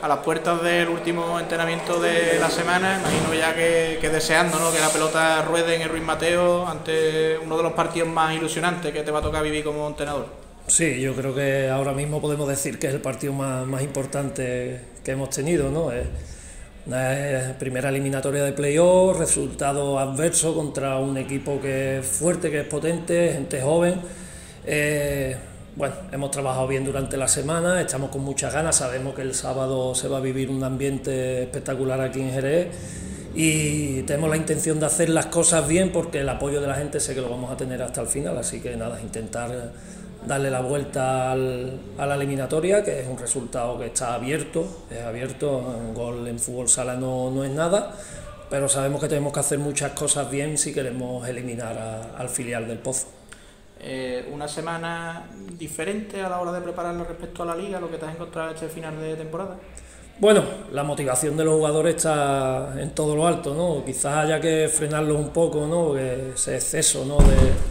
a las puertas del último entrenamiento de la semana, imagino ya que deseando, ¿no?, que la pelota ruede en el Ruiz Mateo ante uno de los partidos más ilusionantes que te va a tocar vivir como entrenador. Sí, yo creo que ahora mismo podemos decir que es el partido más importante que hemos tenido, ¿no? Es una primera eliminatoria de playoff, resultado adverso contra un equipo que es fuerte, que es potente, gente joven. Bueno, hemos trabajado bien durante la semana, estamos con muchas ganas, sabemos que el sábado se va a vivir un ambiente espectacular aquí en Jerez y tenemos la intención de hacer las cosas bien porque el apoyo de la gente sé que lo vamos a tener hasta el final, así que nada, intentar darle la vuelta a la eliminatoria, que es un resultado que está abierto, es abierto, un gol en fútbol sala no es nada, pero sabemos que tenemos que hacer muchas cosas bien si queremos eliminar al filial del Pozo. Una semana diferente a la hora de prepararlo respecto a la liga, lo que te has encontrado este final de temporada. Bueno, la motivación de los jugadores está en todo lo alto, ¿no? Quizás haya que frenarlos un poco, ¿no? Que ese exceso, ¿no?,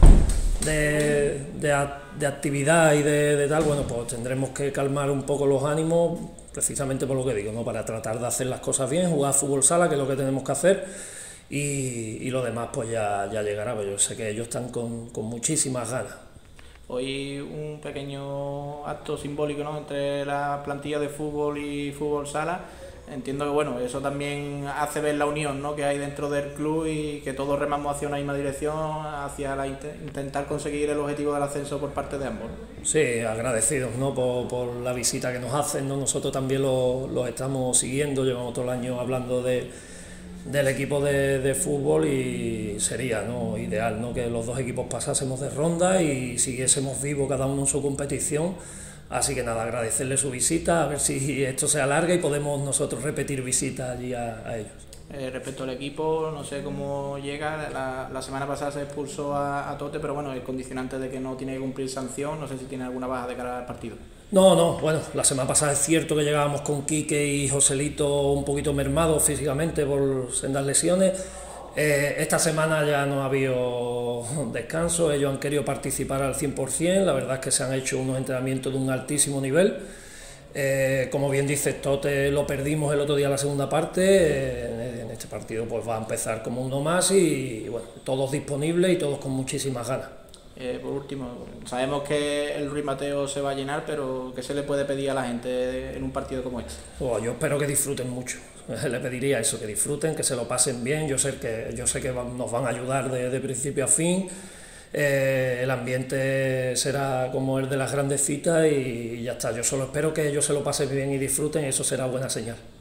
de actividad y de tal, bueno, pues tendremos que calmar un poco los ánimos, precisamente por lo que digo, ¿no?, para tratar de hacer las cosas bien, jugar fútbol sala, que es lo que tenemos que hacer, y lo demás pues ya llegará, pues yo sé que ellos están con muchísimas ganas. Hoy un pequeño acto simbólico, ¿no?, entre la plantilla de fútbol y fútbol sala. Entiendo que bueno, eso también hace ver la unión, ¿no?, que hay dentro del club y que todos remamos hacia una misma dirección, hacia intentar conseguir el objetivo del ascenso por parte de ambos. Sí, agradecidos, ¿no?, por la visita que nos hacen, ¿no? Nosotros también los estamos siguiendo, llevamos todo el año hablando del equipo de fútbol y sería, ¿no?, ideal, ¿no?, que los dos equipos pasásemos de ronda y siguiésemos vivos cada uno en su competición. Así que nada, agradecerle su visita, a ver si esto se alarga y podemos nosotros repetir visitas allí a ellos. Respecto al equipo, no sé cómo llega, la semana pasada se expulsó a Tote, pero bueno, el condicionante de que no tiene que cumplir sanción, no sé si tiene alguna baja de cara al partido. No, bueno, la semana pasada es cierto que llegábamos con Quique y Joselito un poquito mermados físicamente por sendas lesiones. Esta semana ya no ha habido descanso, ellos han querido participar al 100%, la verdad es que se han hecho unos entrenamientos de un altísimo nivel. Como bien dices, Tote lo perdimos el otro día en la segunda parte, en este partido pues va a empezar como uno más y bueno, todos disponibles y todos con muchísimas ganas. Por último, sabemos que el Ruiz Mateo se va a llenar, pero ¿qué se le puede pedir a la gente en un partido como este? Yo espero que disfruten mucho, le pediría eso, que disfruten, que se lo pasen bien, yo sé que nos van a ayudar de principio a fin, el ambiente será como el de las grandes citas y ya está, yo solo espero que ellos se lo pasen bien y disfruten y eso será buena señal.